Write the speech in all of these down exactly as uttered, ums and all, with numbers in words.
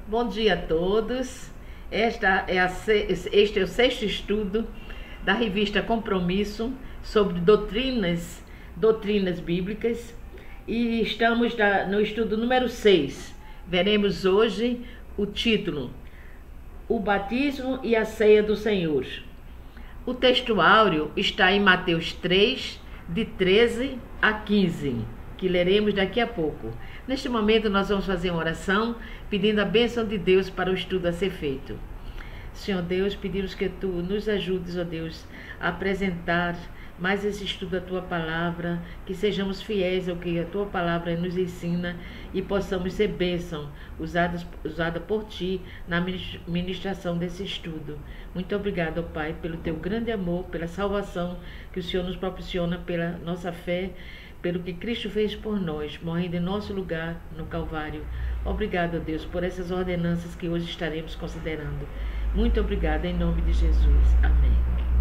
Bom dia a todos. Esta é a, este é o sexto estudo da revista Compromisso sobre doutrinas, doutrinas bíblicas e estamos no estudo número seis. Veremos hoje o título: O batismo e a ceia do Senhor. O texto áureo está em Mateus três, de treze a quinze, que leremos daqui a pouco. Neste momento nós vamos fazer uma oração pedindo a bênção de Deus para o estudo a ser feito. Senhor Deus, pedimos que Tu nos ajudes, ó Deus, a apresentar mais esse estudo da Tua Palavra, que sejamos fiéis ao que a Tua Palavra nos ensina e possamos ser bênção usada, usada por Ti na ministração desse estudo. Muito obrigado, ó Pai, pelo Teu grande amor, pela salvação que o Senhor nos proporciona, pela nossa fé, pelo que Cristo fez por nós, morrendo em nosso lugar no Calvário. Obrigado, ó Deus, por essas ordenanças que hoje estaremos considerando. Muito obrigada, em nome de Jesus. Amém.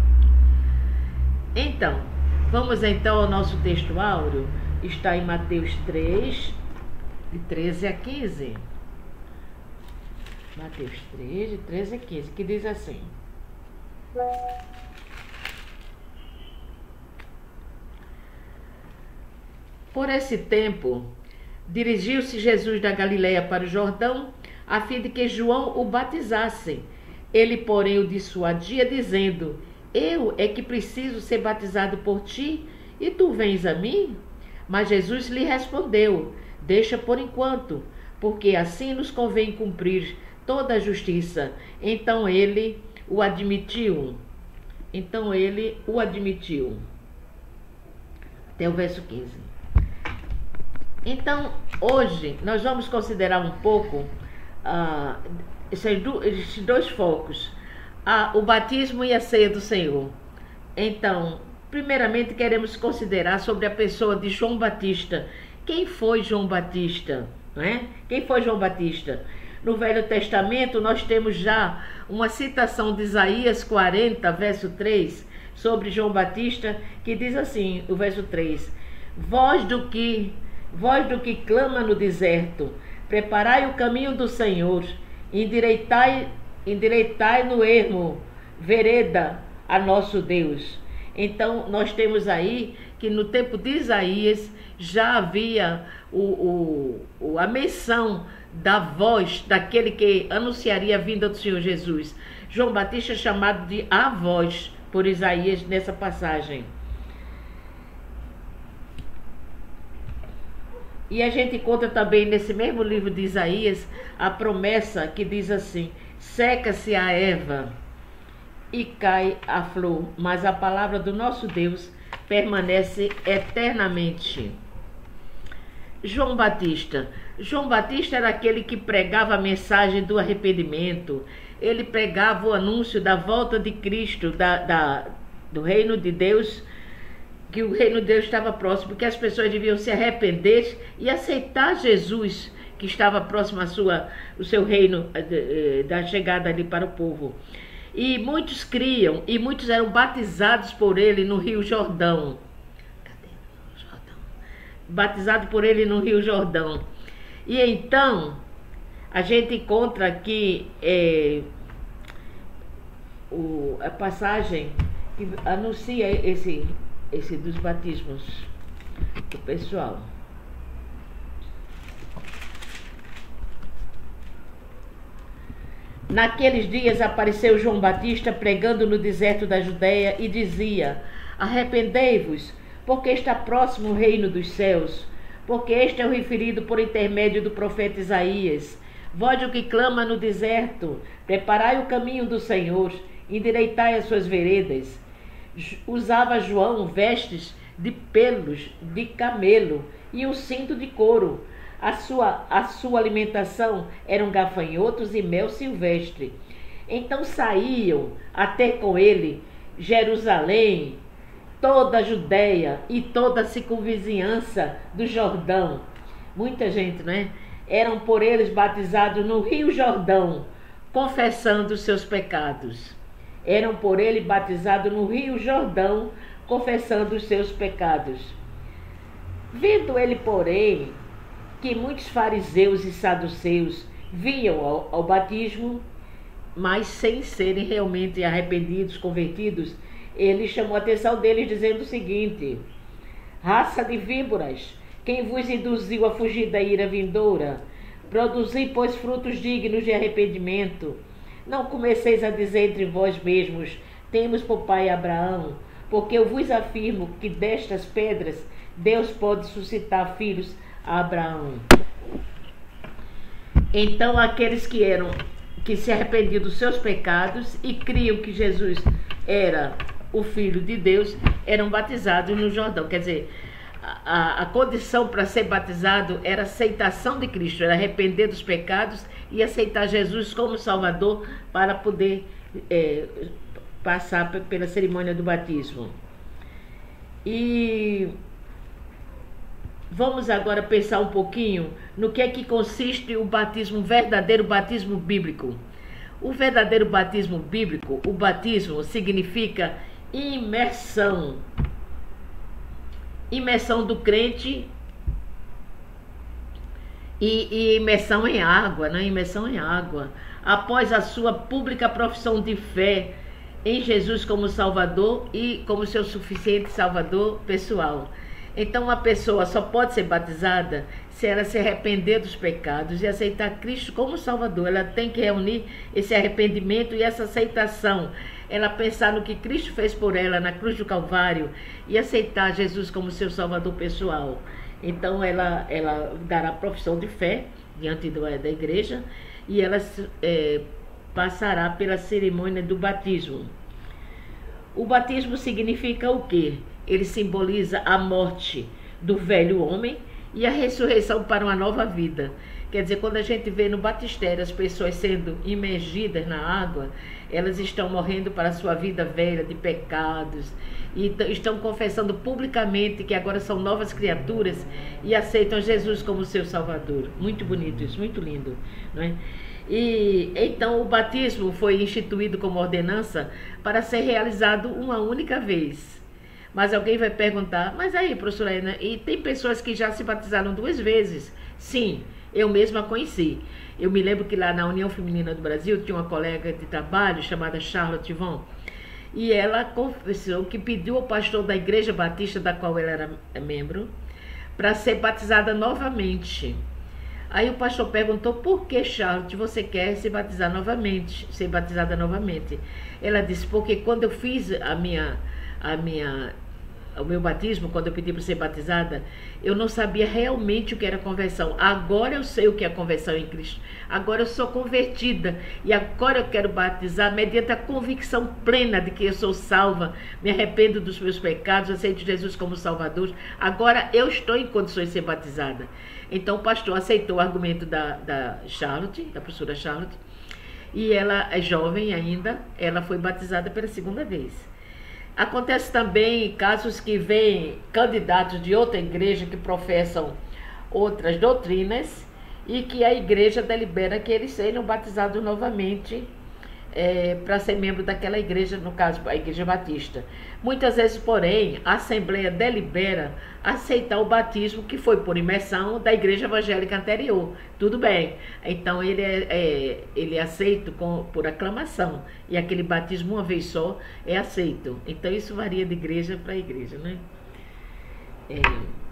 Então, vamos então ao nosso texto áureo. Está em Mateus três, de treze a quinze. Mateus três, de treze a quinze, que diz assim: Por esse tempo, dirigiu-se Jesus da Galileia para o Jordão, a fim de que João o batizasse. Ele, porém, o dissuadia, dizendo: Eu é que preciso ser batizado por ti, e tu vens a mim? Mas Jesus lhe respondeu: Deixa por enquanto, porque assim nos convém cumprir toda a justiça. Então ele o admitiu. Então ele o admitiu. Até o verso quinze. Então, hoje, nós vamos considerar um pouco uh, esses dois focos, uh, o batismo e a ceia do Senhor. Então, primeiramente, queremos considerar sobre a pessoa de João Batista. Quem foi João Batista? Não é? Quem foi João Batista? No Velho Testamento, nós temos já uma citação de Isaías quarenta, verso três, sobre João Batista, que diz assim, o verso três: Voz do que... Voz do que clama no deserto, preparai o caminho do Senhor, endireitai, endireitai no ermo, vereda a nosso Deus. Então, nós temos aí que no tempo de Isaías já havia o, o, a menção da voz daquele que anunciaria a vinda do Senhor Jesus. João Batista é chamado de a voz por Isaías nessa passagem. E a gente encontra também nesse mesmo livro de Isaías a promessa que diz assim: seca-se a erva e cai a flor, mas a palavra do nosso Deus permanece eternamente. João Batista. João Batista era aquele que pregava a mensagem do arrependimento. Ele pregava o anúncio da volta de Cristo, da, da, do reino de Deus, que o reino de Deus estava próximo, que as pessoas deviam se arrepender e aceitar Jesus, que estava próximo à sua, o seu reino, da chegada ali para o povo. E muitos criam, e muitos eram batizados por ele no Rio Jordão. Cadê o Jordão? Batizado por ele no Rio Jordão. E então, a gente encontra aqui é, o, a passagem que anuncia esse... esse dos batismos do pessoal. Naqueles dias apareceu João Batista pregando no deserto da Judéia e dizia: Arrependei-vos, porque está próximo o reino dos céus, porque este é o referido por intermédio do profeta Isaías. Voz do que clama no deserto, preparai o caminho do Senhor, endireitai as suas veredas. Usava João vestes de pelos de camelo e um cinto de couro. A sua, a sua alimentação eram gafanhotos e mel silvestre. Então saíam até com ele Jerusalém, toda a Judéia e toda a circunvizinhança do Jordão. Muita gente, não é? Eram por eles batizados no Rio Jordão, confessando os seus pecados. Eram por ele batizados no Rio Jordão, confessando os seus pecados. Vendo ele, porém, que muitos fariseus e saduceus vinham ao, ao batismo, mas sem serem realmente arrependidos, convertidos. Ele chamou a atenção deles dizendo o seguinte: raça de víboras, quem vos induziu a fugir da ira vindoura? Produzi, pois, frutos dignos de arrependimento. Não comeceis a dizer entre vós mesmos: temos por pai Abraão, porque eu vos afirmo que destas pedras Deus pode suscitar filhos a Abraão. Então aqueles que eram que se arrependiam dos seus pecados e criam que Jesus era o Filho de Deus, eram batizados no Jordão. Quer dizer, a, a condição para ser batizado era a aceitação de Cristo, era arrepender dos pecados e aceitar Jesus como Salvador para poder é, passar pela cerimônia do batismo. E vamos agora pensar um pouquinho no que é que consiste o batismo, o verdadeiro batismo bíblico. O verdadeiro batismo bíblico, o batismo significa imersão. Imersão do crente e, e imersão em água, né? Imersão em água. Após a sua pública profissão de fé em Jesus como Salvador e como seu suficiente Salvador pessoal. Então uma pessoa só pode ser batizada se ela se arrepender dos pecados e aceitar Cristo como Salvador. Ela tem que reunir esse arrependimento e essa aceitação. Ela pensar no que Cristo fez por ela na cruz do Calvário e aceitar Jesus como seu Salvador pessoal. Então ela, ela dará profissão de fé diante do, da igreja e ela é, passará pela cerimônia do batismo. O batismo significa o quê? Ele simboliza a morte do velho homem e a ressurreição para uma nova vida. Quer dizer, quando a gente vê no batistério as pessoas sendo imergidas na água, elas estão morrendo para a sua vida velha de pecados e estão confessando publicamente que agora são novas criaturas e aceitam Jesus como seu Salvador. Muito bonito isso, muito lindo, não é? E então o batismo foi instituído como ordenança para ser realizado uma única vez. Mas alguém vai perguntar: mas aí, professora Ana, e tem pessoas que já se batizaram duas vezes? Sim, eu mesma conheci. Eu me lembro que lá na União Feminina do Brasil tinha uma colega de trabalho chamada Charlotte Von, e ela confessou que pediu ao pastor da Igreja Batista, da qual ela era membro, para ser batizada novamente. Aí o pastor perguntou: por que, Charlotte, você quer se batizar novamente, ser batizada novamente? Ela disse: porque quando eu fiz a minha, a minha, o meu batismo, quando eu pedi para ser batizada, eu não sabia realmente o que era conversão. Agora eu sei o que é conversão em Cristo. Agora eu sou convertida e agora eu quero batizar mediante a convicção plena de que eu sou salva, me arrependo dos meus pecados, aceito Jesus como Salvador. Agora eu estou em condições de ser batizada. Então o pastor aceitou o argumento da, da Charlotte, da professora Charlotte, e ela é jovem ainda, ela foi batizada pela segunda vez. Acontece também casos que vêm candidatos de outra igreja que professam outras doutrinas e que a igreja delibera que eles sejam batizados novamente é, para ser membro daquela igreja, no caso a Igreja Batista. Muitas vezes, porém, a Assembleia delibera aceitar o batismo que foi por imersão da igreja evangélica anterior. Tudo bem, então ele é, é, ele é aceito com, por aclamação, e aquele batismo uma vez só é aceito. Então isso varia de igreja para igreja, né? É.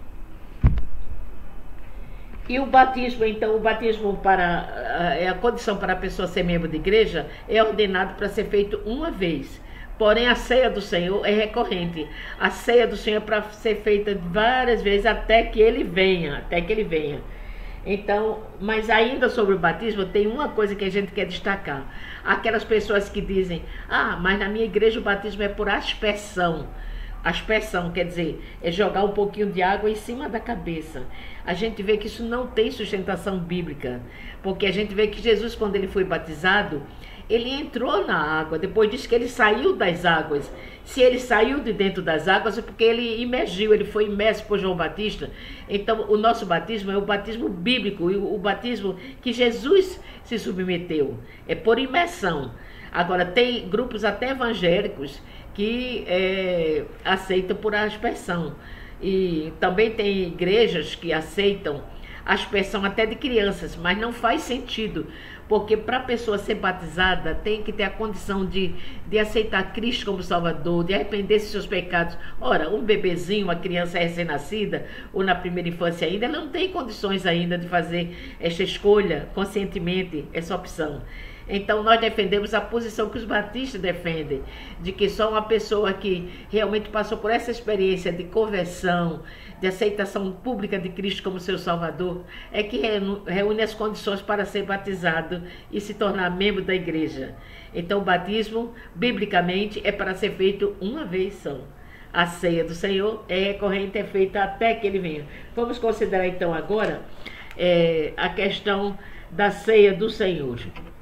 E o batismo, então, o batismo para é a condição para a pessoa ser membro de igreja, é ordenado para ser feito uma vez. Porém, a ceia do Senhor é recorrente. A ceia do Senhor é para ser feita várias vezes até que ele venha, até que ele venha. Então, mas ainda sobre o batismo, tem uma coisa que a gente quer destacar. Aquelas pessoas que dizem: ah, mas na minha igreja o batismo é por aspersão. Aspersão quer dizer, é jogar um pouquinho de água em cima da cabeça. A gente vê que isso não tem sustentação bíblica, porque a gente vê que Jesus, quando ele foi batizado, ele entrou na água, depois diz que ele saiu das águas. Se ele saiu de dentro das águas é porque ele imergiu, ele foi imerso por João Batista. Então o nosso batismo é o batismo bíblico, o batismo que Jesus se submeteu, é por imersão. Agora tem grupos até evangélicos que é, aceitam por aspersão. E também tem igrejas que aceitam aspersão até de crianças, mas não faz sentido, porque para a pessoa ser batizada tem que ter a condição de, de aceitar Cristo como Salvador, de arrepender-se dos seus pecados. Ora, um bebezinho, uma criança recém-nascida, ou na primeira infância ainda, ela não tem condições ainda de fazer esta escolha conscientemente, essa opção. Então nós defendemos a posição que os batistas defendem, de que só uma pessoa que realmente passou por essa experiência de conversão, de aceitação pública de Cristo como seu Salvador, é que reúne as condições para ser batizado e se tornar membro da igreja. Então o batismo, biblicamente, é para ser feito uma vez só. A ceia do Senhor é recorrente, é feita até que Ele venha. Vamos considerar então agora é, a questão da ceia do Senhor.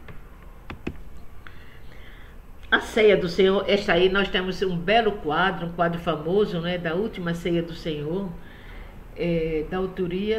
A ceia do Senhor, esta aí nós temos um belo quadro, um quadro famoso, né, da última ceia do Senhor, é, da autoria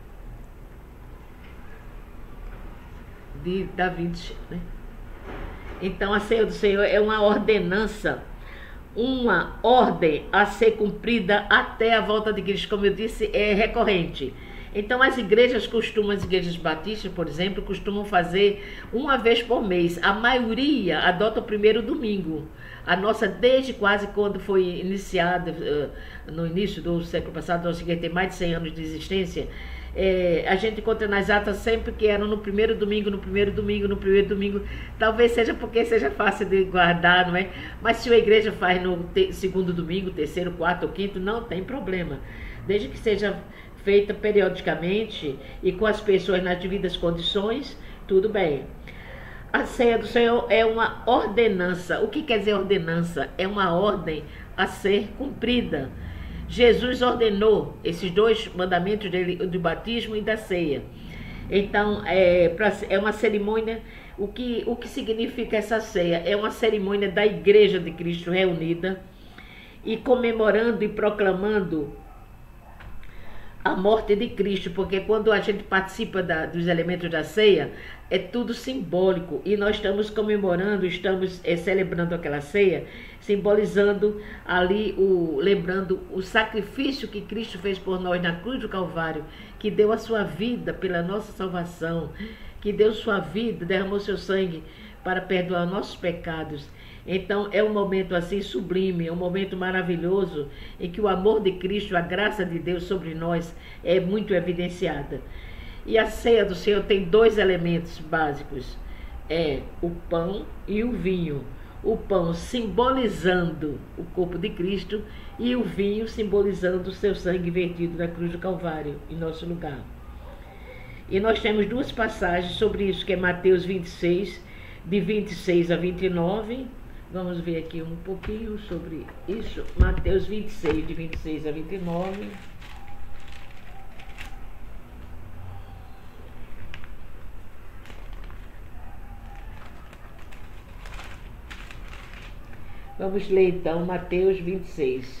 de Davi, né? Então a ceia do Senhor é uma ordenança, uma ordem a ser cumprida até a volta de Cristo, como eu disse, é recorrente. Então as igrejas costumam, as igrejas batistas, por exemplo, costumam fazer uma vez por mês. A maioria adota o primeiro domingo. A nossa, desde quase quando foi iniciada, no início do século passado, nós tem mais de cem anos de existência, é, a gente encontra nas atas sempre que eram no primeiro domingo, no primeiro domingo, no primeiro domingo. Talvez seja porque seja fácil de guardar, não é? Mas se a igreja faz no te- segundo domingo, terceiro, quarto ou quinto, não tem problema. Desde que seja feita periodicamente e com as pessoas nas devidas condições, tudo bem. A ceia do Senhor é uma ordenança. O que quer dizer ordenança? É uma ordem a ser cumprida. Jesus ordenou esses dois mandamentos dele, do batismo e da ceia. Então, é, pra, é uma cerimônia. O que, o que significa essa ceia? É uma cerimônia da Igreja de Cristo reunida e comemorando e proclamando a morte de Cristo, porque quando a gente participa da, dos elementos da ceia, é tudo simbólico, e nós estamos comemorando, estamos é, celebrando aquela ceia, simbolizando ali, o, lembrando o sacrifício que Cristo fez por nós na cruz do Calvário, que deu a sua vida pela nossa salvação, que deu sua vida, derramou seu sangue para perdoar nossos pecados. Então é um momento assim sublime, é um momento maravilhoso em que o amor de Cristo, a graça de Deus sobre nós é muito evidenciada. E a ceia do Senhor tem dois elementos básicos, é o pão e o vinho. O pão simbolizando o corpo de Cristo e o vinho simbolizando o seu sangue vertido na cruz do Calvário, em nosso lugar. E nós temos duas passagens sobre isso, que é Mateus vinte e seis, de vinte e seis a vinte e nove. Vamos ver aqui um pouquinho sobre isso. Mateus vinte e seis, de vinte e seis a vinte e nove. Vamos ler então Mateus vinte e seis.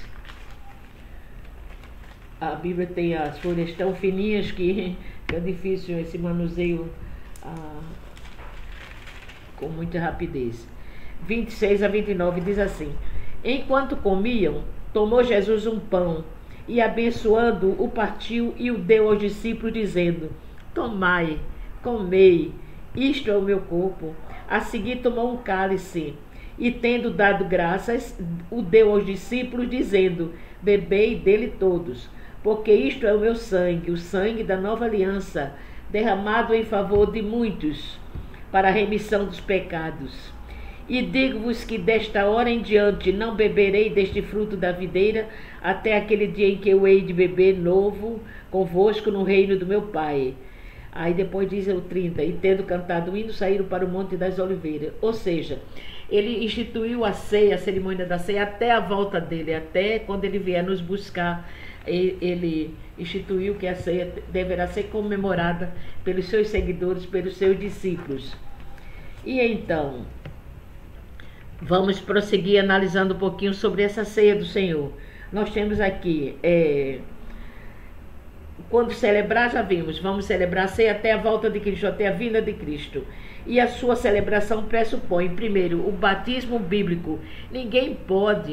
A Bíblia tem as folhas tão fininhas que é difícil esse manuseio ah, com muita rapidez. vinte e seis a vinte e nove diz assim: Enquanto comiam, tomou Jesus um pão e, abençoando, o partiu e o deu aos discípulos, dizendo: Tomai, comei, isto é o meu corpo. A seguir tomou um cálice e, tendo dado graças, o deu aos discípulos, dizendo: Bebei dele todos, porque isto é o meu sangue, o sangue da nova aliança, derramado em favor de muitos, para a remissão dos pecados. E digo-vos que desta hora em diante não beberei deste fruto da videira, até aquele dia em que eu hei de beber novo convosco no reino do meu Pai. Aí depois diz o trinta, e tendo cantado o hino, saíram para o Monte das Oliveiras. Ou seja, ele instituiu a ceia, a cerimônia da ceia, até a volta dele, até quando ele vier nos buscar. Ele instituiu que a ceia deverá ser comemorada pelos seus seguidores, pelos seus discípulos. E então, vamos prosseguir analisando um pouquinho sobre essa ceia do Senhor. Nós temos aqui, é, quando celebrar, já vimos, vamos celebrar a ceia até a volta de Cristo, até a vinda de Cristo. E a sua celebração pressupõe, primeiro, o batismo bíblico. Ninguém pode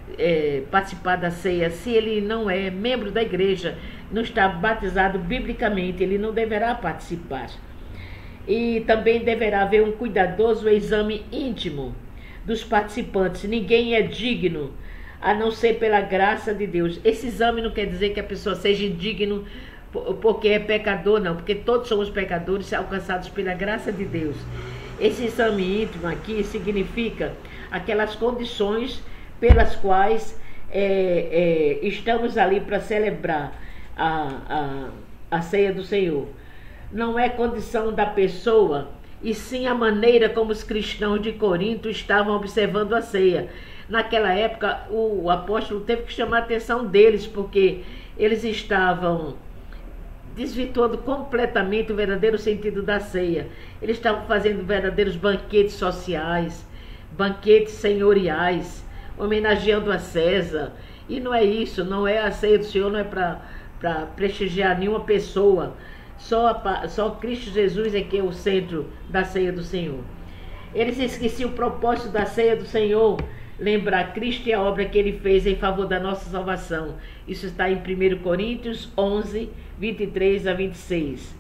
é, participar da ceia se ele não é membro da igreja, não está batizado biblicamente, ele não deverá participar. E também deverá haver um cuidadoso exame íntimo dos participantes. Ninguém é digno a não ser pela graça de Deus. Esse exame não quer dizer que a pessoa seja indigno porque é pecador, não, porque todos somos pecadores alcançados pela graça de Deus. Esse exame íntimo aqui significa aquelas condições pelas quais é, é, estamos ali para celebrar a, a, a ceia do Senhor. Não é condição da pessoa, e sim a maneira como os cristãos de Corinto estavam observando a ceia. Naquela época, o apóstolo teve que chamar a atenção deles, porque eles estavam desvirtuando completamente o verdadeiro sentido da ceia. Eles estavam fazendo verdadeiros banquetes sociais, banquetes senhoriais, homenageando a César. E não é isso, não é a ceia do Senhor, não é para prestigiar nenhuma pessoa. Só, só Cristo Jesus é que é o centro da ceia do Senhor. Eles esqueciam o propósito da ceia do Senhor, lembrar Cristo e a obra que Ele fez em favor da nossa salvação. Isso está em primeira Coríntios onze, vinte e três a vinte e seis.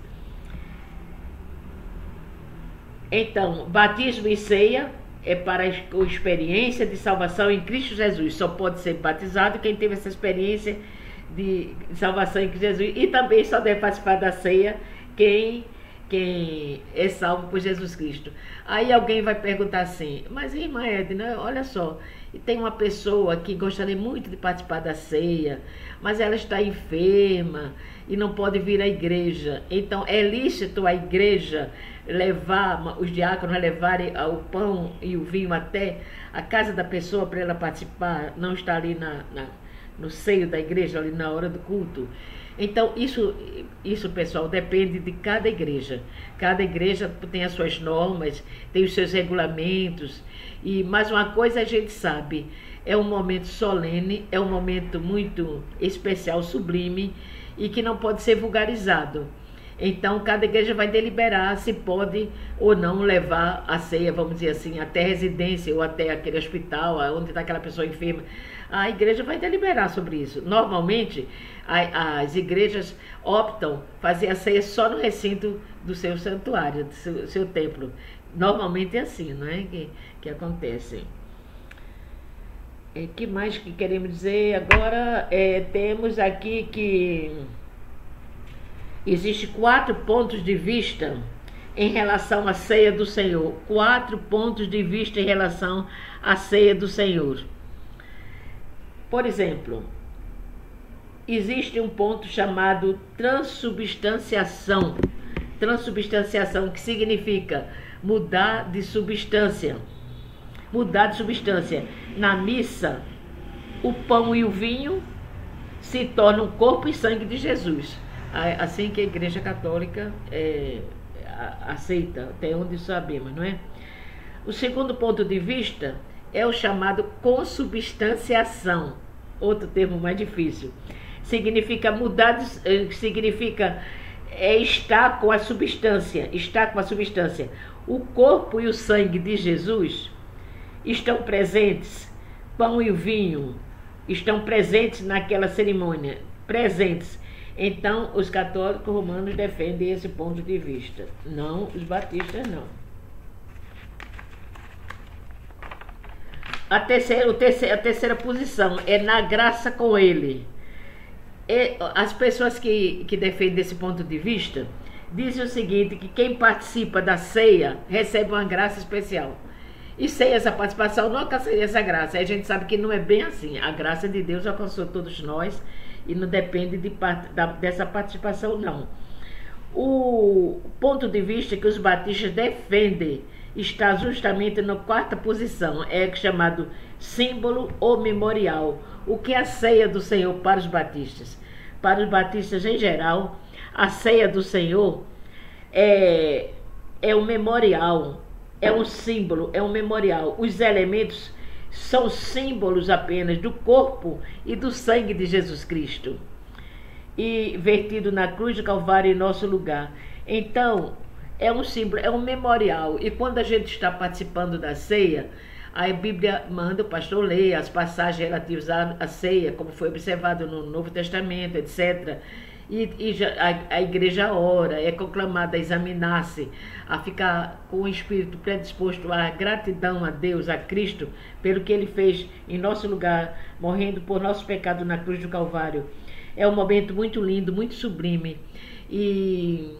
Então, batismo e ceia é para a experiência de salvação em Cristo Jesus. Só pode ser batizado quem teve essa experiência de salvação em Cristo Jesus. E também só deve participar da ceia quem, quem é salvo por Jesus Cristo. Aí alguém vai perguntar assim, mas irmã Edna, olha só, tem uma pessoa que gostaria muito de participar da ceia, mas ela está enferma e não pode vir à igreja. Então é lícito a igreja levar, os diáconos levarem o pão e o vinho até a casa da pessoa para ela participar, não estar ali na, na, no seio da igreja, ali na hora do culto. Então isso, isso pessoal, depende de cada igreja. Cada igreja tem as suas normas, tem os seus regulamentos. E mais uma coisa a gente sabe, é um momento solene, é um momento muito especial, sublime, e que não pode ser vulgarizado. Então, cada igreja vai deliberar se pode ou não levar a ceia, vamos dizer assim, até a residência ou até aquele hospital, onde está aquela pessoa enferma. A igreja vai deliberar sobre isso. Normalmente, a, as igrejas optam fazer a ceia só no recinto do seu santuário, do seu, seu templo. Normalmente é assim, não é? Que, que acontece. O que mais que queremos dizer agora? É, temos aqui que existe quatro pontos de vista em relação à ceia do Senhor. Quatro pontos de vista em relação à ceia do Senhor. Por exemplo, existe um ponto chamado transubstanciação. Transubstanciação, que significa mudar de substância. Mudar de substância. Na missa, o pão e o vinho se tornam corpo e sangue de Jesus. Assim que a Igreja Católica é, aceita, até onde sabemos, não é? O segundo ponto de vista é o chamado consubstanciação, outro termo mais difícil. Significa mudar, significa é, estar com a substância, estar com a substância. O corpo e o sangue de Jesus estão presentes, pão e o vinho estão presentes naquela cerimônia, presentes. Então, os católicos romanos defendem esse ponto de vista, não os batistas, não. A terceira, o terceira, a terceira posição é na graça com ele. E as pessoas que, que defendem esse ponto de vista dizem o seguinte, que quem participa da ceia recebe uma graça especial. E sem essa participação não alcançaria essa graça. A gente sabe que não é bem assim. A graça de Deus alcançou todos nós e não depende de, da, dessa participação, não. O ponto de vista que os batistas defendem está justamente na quarta posição, é chamado símbolo ou memorial. O que é a ceia do Senhor para os batistas? Para os batistas em geral, a ceia do Senhor é, é um memorial, é um símbolo, é um memorial. Os elementos são símbolos apenas do corpo e do sangue de Jesus Cristo, e vertido na cruz do Calvário em nosso lugar. Então, é um símbolo, é um memorial. E quando a gente está participando da ceia, Aí a Bíblia manda o pastor ler as passagens relativas à, à ceia, como foi observado no Novo Testamento, etcétera. E, e já, a, a igreja ora, é conclamada a examinar-se, a ficar com o espírito predisposto à gratidão a Deus, a Cristo, pelo que Ele fez em nosso lugar, morrendo por nosso pecado na cruz do Calvário. É um momento muito lindo, muito sublime. E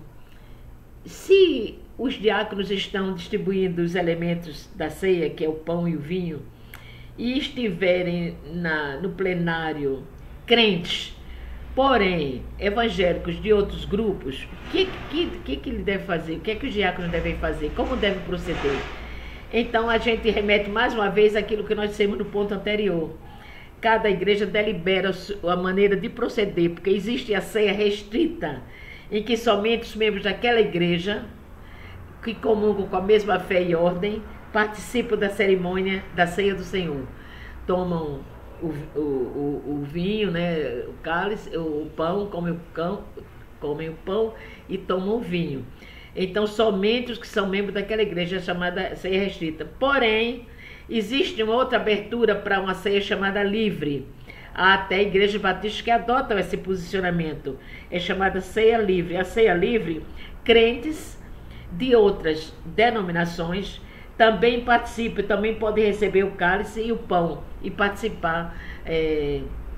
se os diáconos estão distribuindo os elementos da ceia, que é o pão e o vinho, e estiverem na, no plenário crentes, porém evangélicos de outros grupos, o que, que, que, que ele deve fazer? O que é que os diáconos devem fazer? Como devem proceder? Então a gente remete mais uma vez àquilo que nós dissemos no ponto anterior. Cada igreja delibera a maneira de proceder, porque existe a ceia restrita, em que somente os membros daquela igreja, que comungam com a mesma fé e ordem, participam da cerimônia da ceia do Senhor. Tomam o, o, o, o vinho, né, o cálice, o pão, comem o, cão, comem o pão e tomam o vinho. Então, somente os que são membros daquela igreja é chamada ceia restrita. Porém, existe uma outra abertura para uma ceia chamada livre. Há até igrejas batistas que adotam esse posicionamento. É chamada ceia livre. A ceia livre, crentes de outras denominações também participam, também podem receber o cálice e o pão e participar é,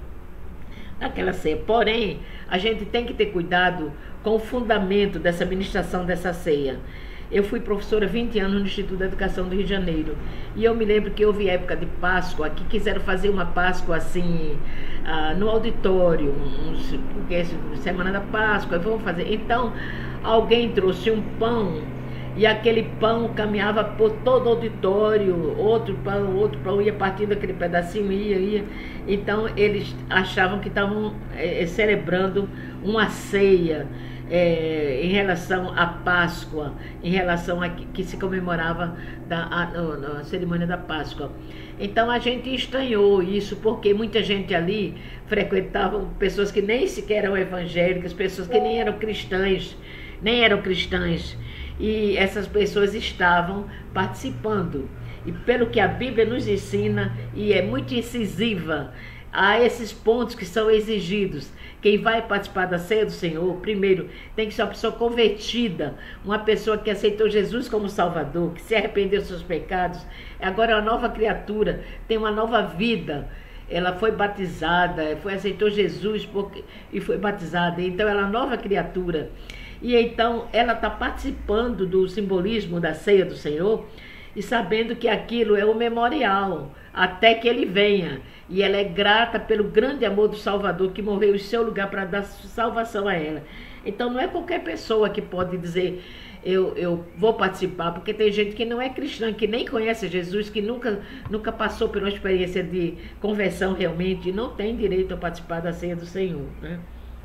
daquela ceia. Porém, a gente tem que ter cuidado com o fundamento dessa ministração dessa ceia. Eu fui professora há vinte anos no Instituto de Educação do Rio de Janeiro. E eu me lembro que houve época de Páscoa, que quiseram fazer uma Páscoa assim, ah, no auditório, um, porque é semana da Páscoa, vamos fazer. Então, alguém trouxe um pão, e aquele pão caminhava por todo o auditório, outro pão, outro pão, ia partindo aquele pedacinho, ia, ia. Então, eles achavam que estavam é, celebrando uma ceia, É, em relação à Páscoa, em relação a que, que se comemorava da, a, a, a cerimônia da Páscoa. Então a gente estranhou isso, porque muita gente ali frequentava pessoas que nem sequer eram evangélicas, pessoas que nem eram cristãs, nem eram cristãs, e essas pessoas estavam participando. E pelo que a Bíblia nos ensina, e é muito incisiva, há esses pontos que são exigidos. Quem vai participar da ceia do Senhor, primeiro, tem que ser uma pessoa convertida, uma pessoa que aceitou Jesus como Salvador, que se arrependeu dos seus pecados, agora é uma nova criatura, tem uma nova vida. Ela foi batizada, foi, aceitou Jesus porque, e foi batizada, então ela é uma nova criatura. E então ela está participando do simbolismo da ceia do Senhor e sabendo que aquilo é o memorial, até que ele venha. E ela é grata pelo grande amor do Salvador que morreu em seu lugar para dar salvação a ela. Então não é qualquer pessoa que pode dizer eu, eu vou participar, porque tem gente que não é cristã, que nem conhece Jesus, que nunca, nunca passou por uma experiência de conversão realmente, e não tem direito a participar da ceia do Senhor, né?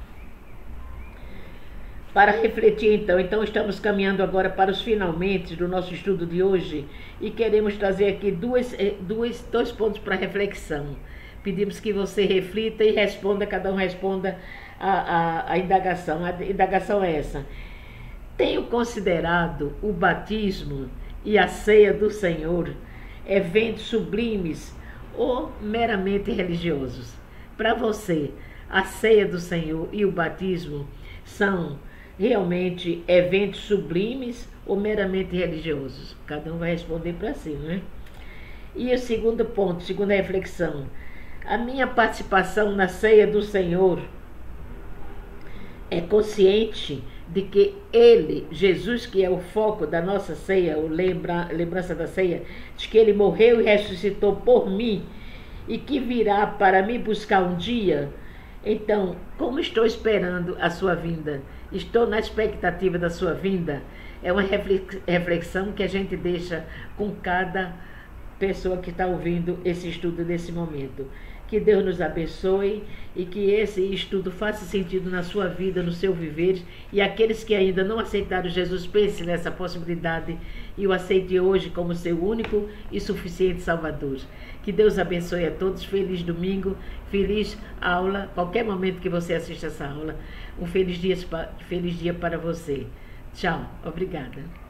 Para refletir então, então estamos caminhando agora para os finalmente do nosso estudo de hoje e queremos trazer aqui duas, duas, dois pontos para reflexão. Pedimos que você reflita e responda, cada um responda a, a, a indagação. A indagação é essa: tenho considerado o batismo e a ceia do Senhor eventos sublimes ou meramente religiosos? Para você, a ceia do Senhor e o batismo são realmente eventos sublimes ou meramente religiosos? Cada um vai responder para si, né? E o segundo ponto, segunda reflexão: a minha participação na ceia do Senhor é consciente de que Ele, Jesus, que é o foco da nossa ceia, o lembra, lembrança da ceia, de que Ele morreu e ressuscitou por mim e que virá para me buscar um dia? Então, como estou esperando a sua vinda? Estou na expectativa da sua vinda? É uma reflexão que a gente deixa com cada pessoa que está ouvindo esse estudo nesse momento. Que Deus nos abençoe e que esse estudo faça sentido na sua vida, no seu viver. E aqueles que ainda não aceitaram Jesus, pensem nessa possibilidade e o aceite hoje como seu único e suficiente Salvador. Que Deus abençoe a todos. Feliz domingo, feliz aula, qualquer momento que você assista essa aula. Um feliz dia, feliz dia para você. Tchau, obrigada.